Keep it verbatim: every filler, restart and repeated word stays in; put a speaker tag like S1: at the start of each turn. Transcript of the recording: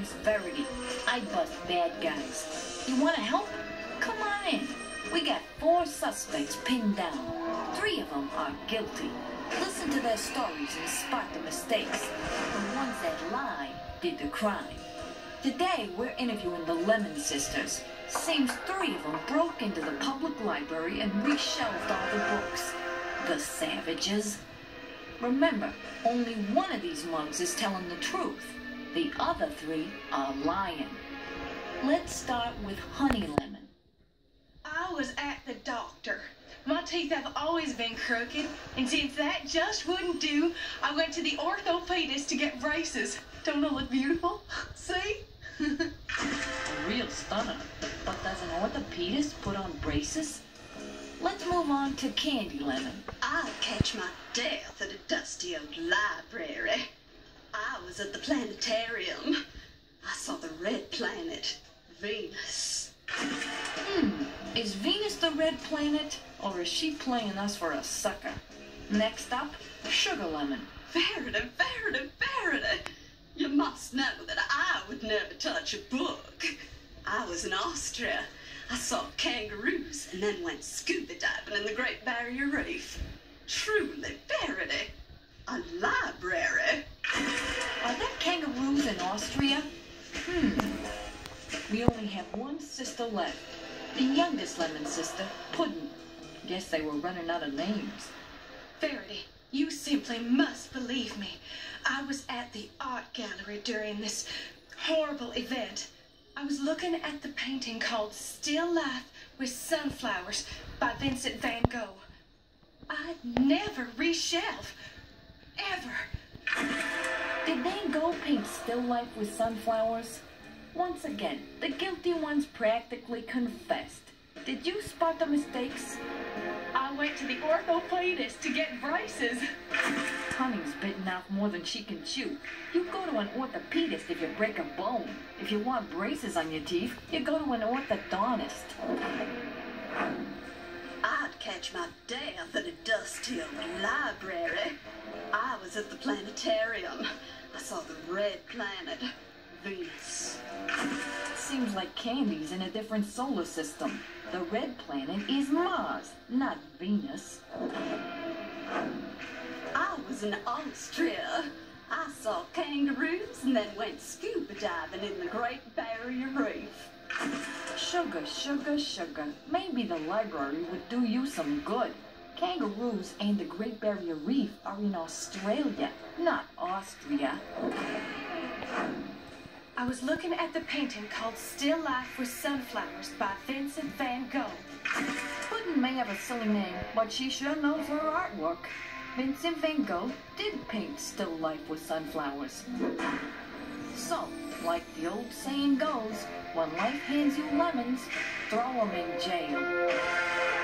S1: name's Verity. I bust bad guys. You want to help? Come on in. We got four suspects pinned down. Three of them are guilty. Listen to their stories and spot the mistakes. The ones that lie did the crime. Today, we're interviewing the Lemon Sisters. Seems three of them broke into the public library and reshelved all the books. The savages. Remember, only one of these mugs is telling the truth. The other three are lying. Let's start with Honey Lemon.
S2: I was at the doctor. My teeth have always been crooked, and since that just wouldn't do, I went to the orthopedist to get braces. Don't I look beautiful? See?
S1: A real stunner. But does an orthopedist put on braces? Let's move on to Candy Lemon.
S3: I'd catch my death at a dusty old library. I was at the planetarium. I saw the red planet, Venus.
S1: Hmm, is Venus the red planet, or is she playing us for a sucker? Next up, Sugar Lemon.
S3: Verity, Verity, Verity. You must know that I would never touch a book. I was in Austria. I saw kangaroos and then went scuba diving in the Great Barrier Reef. Truly, Verity, a library.
S1: Are there kangaroos in Austria? Hmm. We only have one sister left. The youngest Lemon sister, Puddin'. Guess they were running out of names.
S2: Verity, you simply must believe me. I was at the art gallery during this horrible event. I was looking at the painting called Still Life with Sunflowers by Vincent van Gogh. I'd never reshelve. Ever.
S1: Did Van Gogh paint Still Life with Sunflowers? Once again, the guilty ones practically confessed. Did you spot the mistakes?
S2: I went to the orthopedist to get braces.
S1: Honey's bitten off more than she can chew. You go to an orthopedist if you break a bone. If you want braces on your teeth, you go to an orthodontist.
S3: I'd catch my death at a dusty old library. I was at the planetarium. I saw the red planet, Venus.
S1: Seems like Candy's in a different solar system. The red planet is Mars, not Venus.
S3: I was in Austria. I saw kangaroos and then went scuba diving in the Great Barrier Reef.
S1: Sugar, sugar, sugar. Maybe the library would do you some good. Kangaroos and the Great Barrier Reef are in Australia, not Austria.
S2: I was looking at the painting called Still Life with Sunflowers by Vincent van Gogh.
S1: Puddin' may have a silly name, but she sure knows her artwork. Vincent van Gogh did paint Still Life with Sunflowers. So, like the old saying goes, when life hands you lemons, throw 'em in jail.